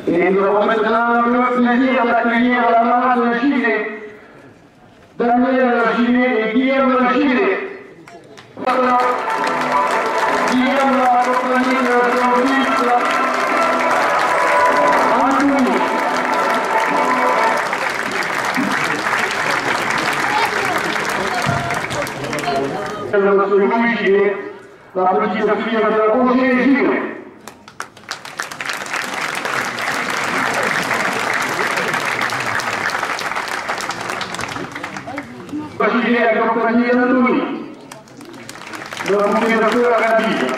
Et nous avons maintenant le plaisir d'accueillir la marade Gilet, Daniel Gilet et Guillaume Gilet. Voilà. Guillaume a accompagné son fils Antoine. Monsieur Louis Gilet, la petite fille de Roger Gilet. Gilet accompagné d'Anthony, de la montée de feu à la ville.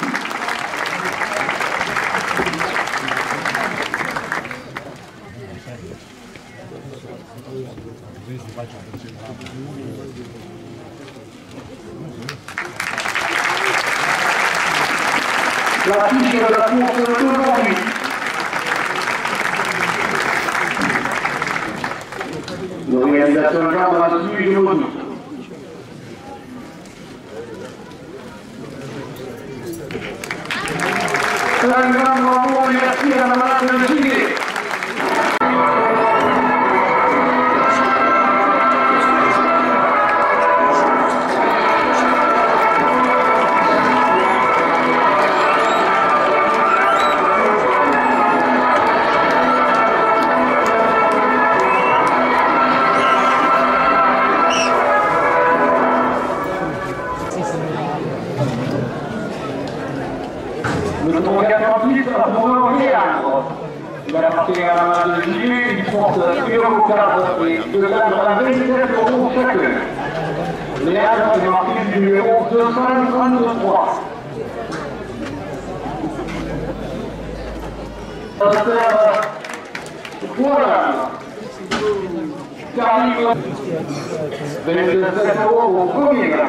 La fiche de la course d'aujourd'hui. L'organisation Jean Bassu et Moni. Un grand bravo et merci à la marade Gilet. Le numéro 48, Bruno Léandre. Il appartient à la marade Gilet, il porte une cadre et deux cadres à 27 € chacun. Léandre est marqué du numéro 233. Voilà. Carly, 27 € au premier gars.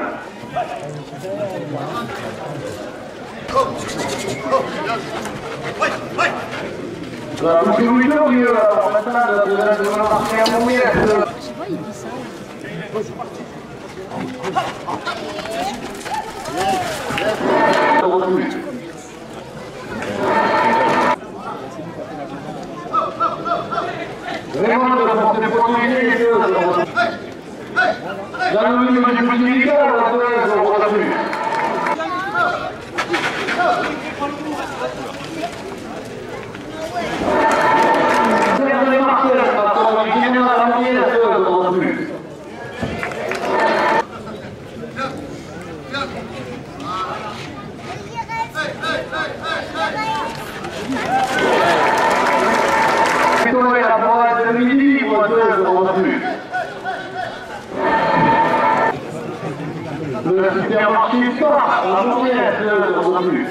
La possibilité de marquer un moment. Vraiment de la portée protégée dans le milieu du petit militaire, on va plus. Le supermarché sort, la journée ne revient plus.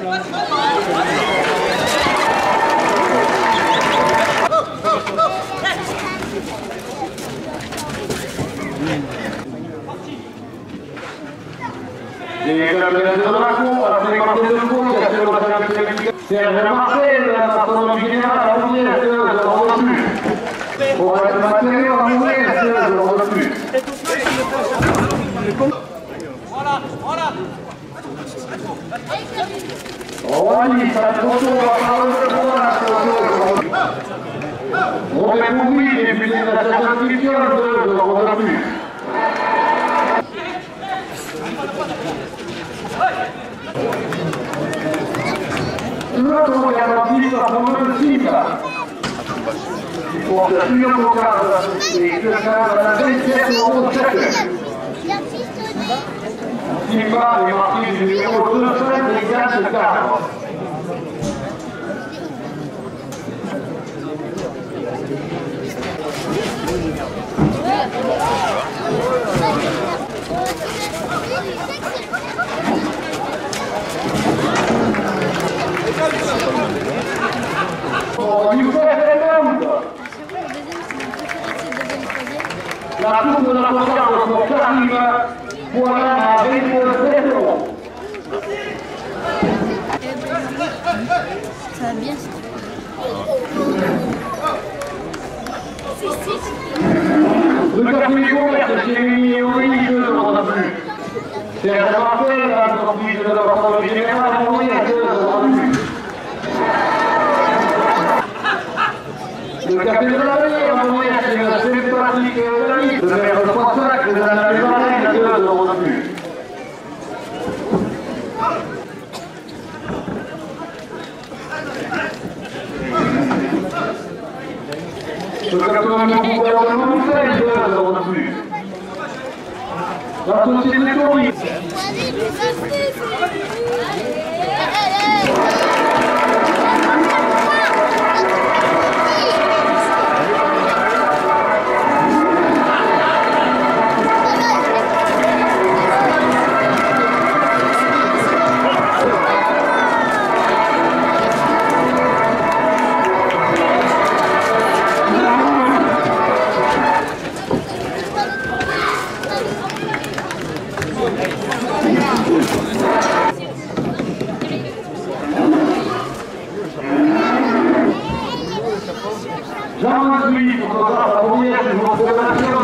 Les caméras de la cour, la fréquence de cours, c'est remarqué la façon générale, la journée ne revient plus. Pour être matériel, la journée ne revient plus. Voilà. Oh oui, ça se on est compris, et puis la certification de l'ordre plus. L'autre garantie, ça prend le cible. Pour le suivre au cadre, et que ça va 27 € chacun. Simba est marqué du numéro 2, et 4 cadres. La coupe de la sauvegarde pour Karim, voilà à 27 €. Ça va bien. Le café ouvert, c'est mis au lit, je ne m'en plus. C'est remarqué, la sortie de la porte générale, on est à 2 € plus. café de la vie, on va dire, c'est une sympathique ami. Le maire de Poissac, les années de 2 euros de plus. Le 80 gouvernement fait 2 euros de plus. La société Tourny. Jean-Louis, pour qu'on la première, je vous remercie de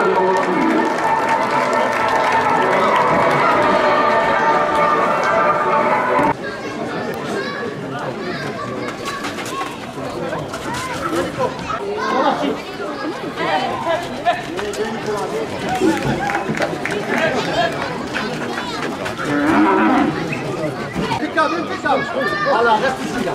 Voilà, reste ici là.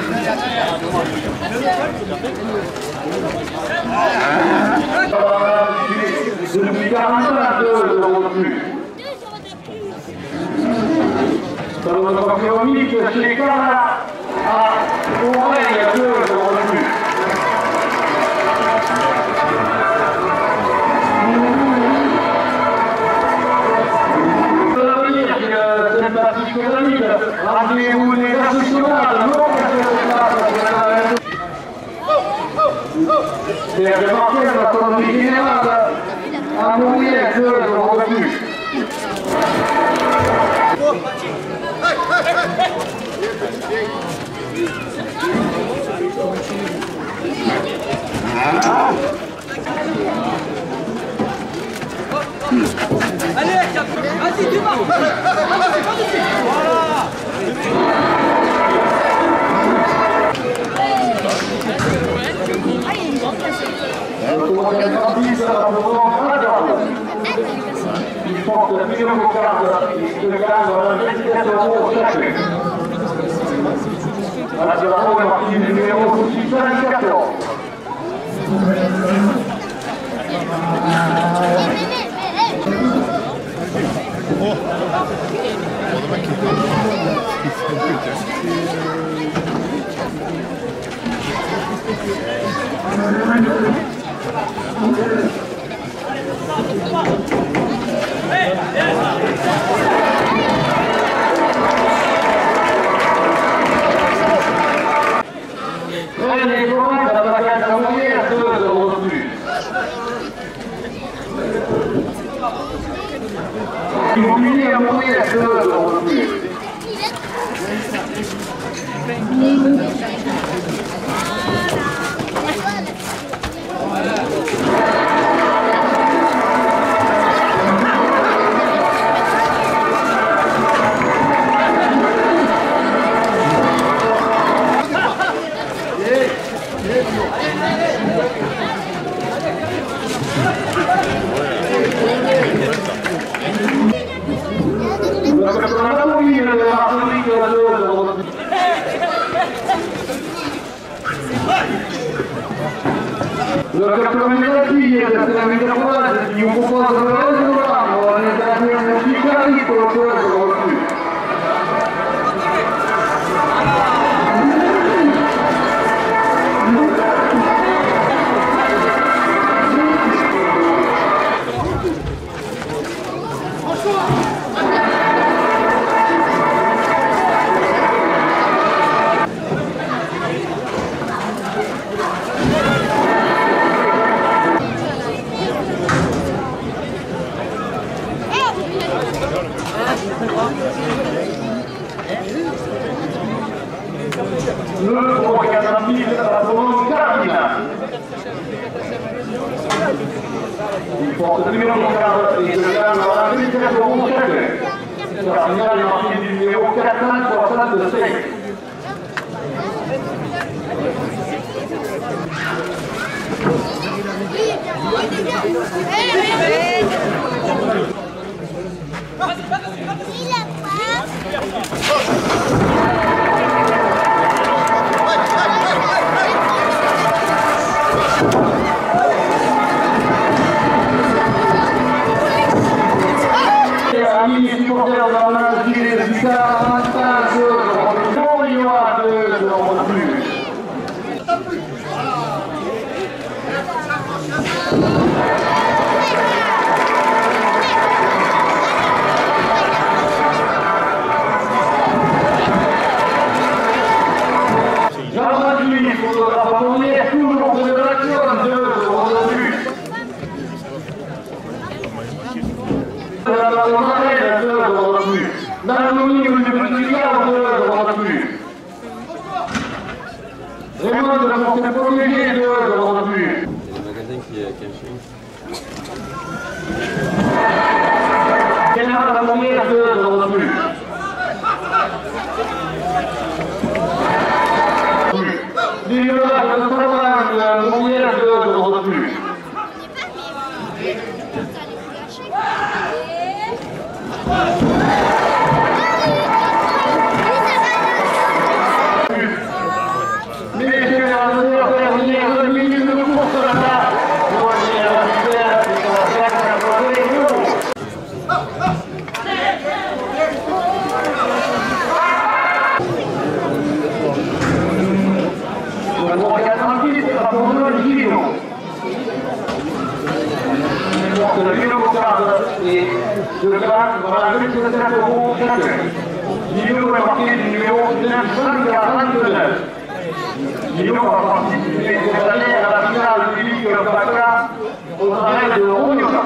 Depuis 42 euros de plus. Dans notre économique, c'est quand à Oreille, 2 euros de plus. Rendez-vous les associations, non, c'est la démarquée de la communauté générale à mourir 2 euros de plus. Allez, vas-y, démarre. Voilà. Il porte la meilleure carte de garde de l'éducation chacun. Voilà, c'est la partie numéro 614. Immobilier à mourir 2 euros de plus. Le 90 figlie della metropolitana di un po' di lavoro nella musica di quello Il porte il numéro 4 et se gagne la félicitazione chacun. La finale est marquée du numéro 466. Amis supporters dans la ville des résultats, il y aura de refus. Il faudra abandonner toujours de l'action de refus. L'anonyme du milliard de refus. Vraiment de la montée protégée de refus. Le magasin qui est caché. Général la montée de refus. L'ignorance de travail, la montée de refus. De grâce, voilà, le secrétaire au chacun. Numéro est marqué du numéro 949. Numéro va participer cette année à la finale du Ligue Bacca au travail de Rognola.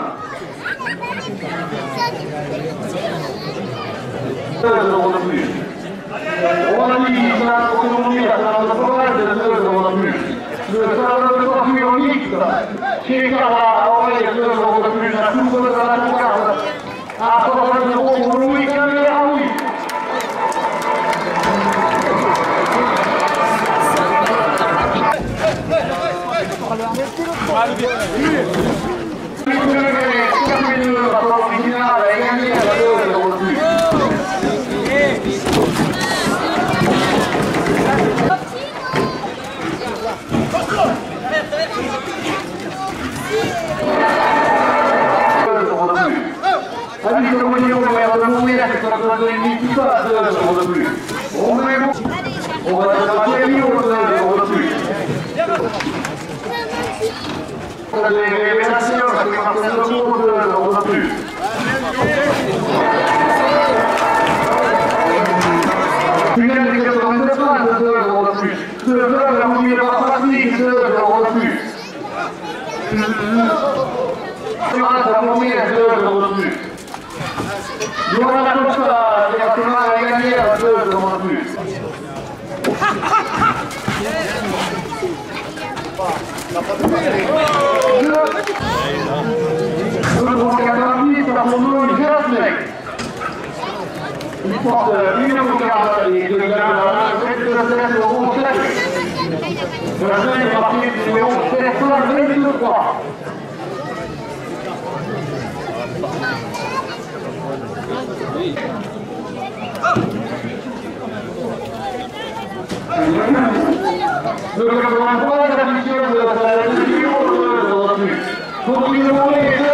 On a dit que la autonomie à la province de 2 euros de plus. Le salon de coiffure mixte, chez Carla, aurait 2 euros de plus. La coupe de la Concorde. À 60 euros pour Louis Cameraoui. On va demander 1000 euros de plus. Les révélations, ça fait partir de l'euro de plus. Une aide de 89 ans, 2 euros de plus. De la première partie, 2 euros de plus. La première, 2 euros de plus. Il y aura la Costa, directement à gagner à 2 euros de plus. Il porte une carte et de la euros chaque. De la deuxième partie du numéro 723. Le 83 de la mission de la plus. Continuons les